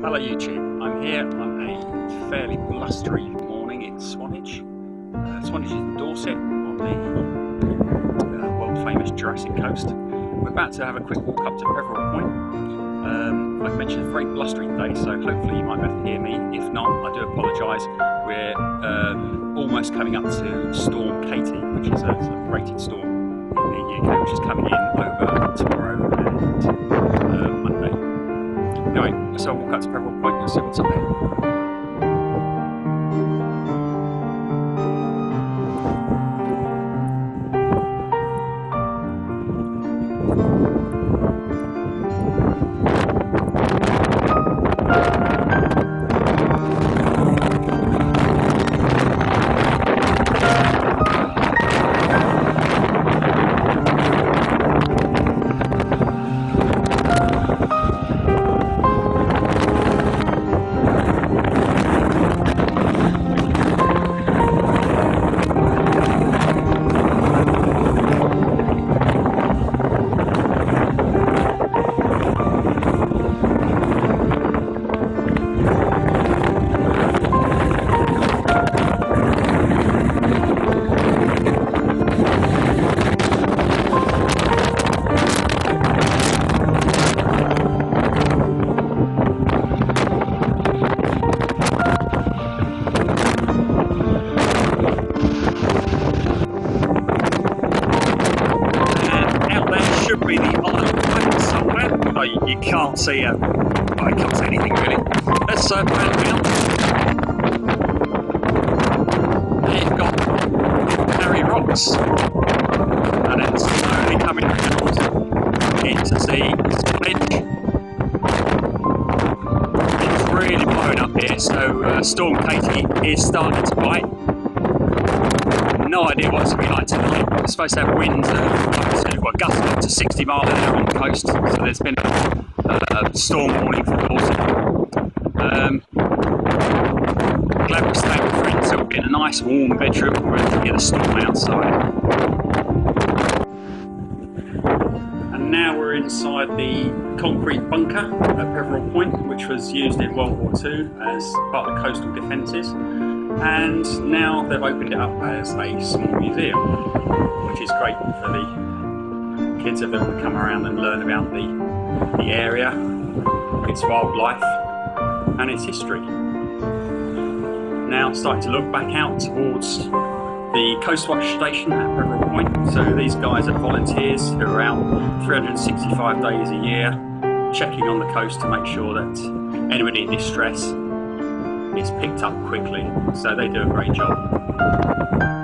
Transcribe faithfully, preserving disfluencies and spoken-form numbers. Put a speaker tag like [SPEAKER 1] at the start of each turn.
[SPEAKER 1] Hello YouTube, I'm here on a fairly blustery morning in Swanage. Uh, Swanage is in Dorset on the uh, world famous Jurassic coast. We're about to have a quick walk up to Peveril Point. Um, like I mentioned, it's a very blustery day, so hopefully you might be able to hear me. If not, I do apologise. We're uh, almost coming up to Storm Katie, which is a, a rated storm in the U K, which is coming in over tomorrow and uh, Monday. Anyway, so I'll walk up to Peveril Point and see what's up there. You can't see it. Well, I can't see anything really. Let's uh, pan down. They've got Harry rocks, and it's slowly coming around into the Swanage. It's really blowing up here, so uh, Storm Katie is starting to bite. No idea what it's going to be like tonight. We're supposed to have winds, uh, like I said, we've got gusts up to sixty miles an hour on the coast, so there's been a uh, storm warning for Dorset. Um, glad we're staying with friends, so we'll be in a nice warm bedroom ready to get a storm outside. And now we're inside the concrete bunker at Peveril Point, which was used in World War Two as part of the coastal defences. And now they've opened it up as a small museum, which is great for the kids that want to come around and learn about the, the area, its wildlife and its history. Now starting to look back out towards the Coast Watch station at Peveril Point. So these guys are volunteers who are out three hundred sixty-five days a year checking on the coast to make sure that anybody in distress is picked up quickly, so they do a great job.